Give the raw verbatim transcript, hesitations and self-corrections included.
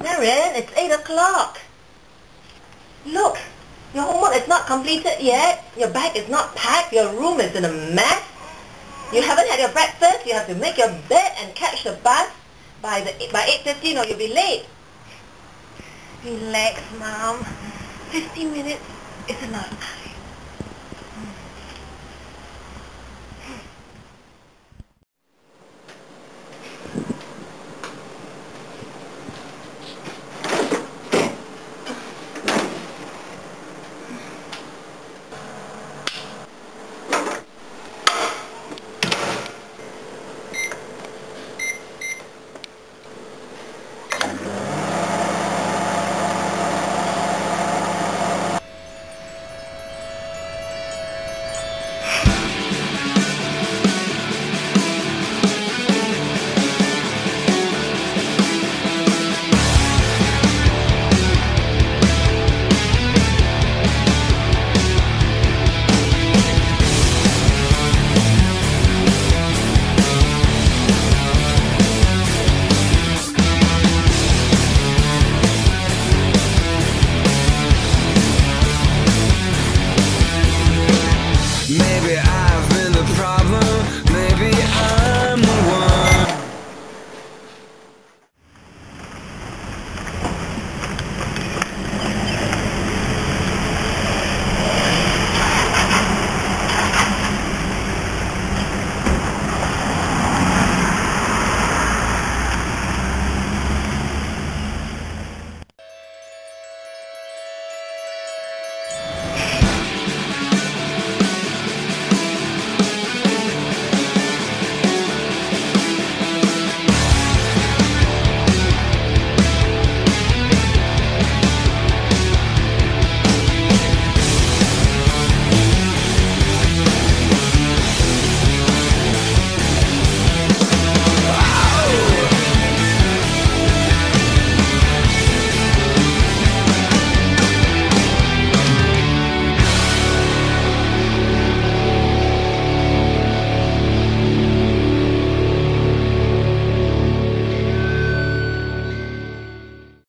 Marian, it's eight o'clock. Look, your homework is not completed yet. Your bag is not packed. Your room is in a mess. You haven't had your breakfast. You have to make your bed and catch the bus by the by eight fifteen or you'll be late. Relax, Mom. Fifteen minutes is enough.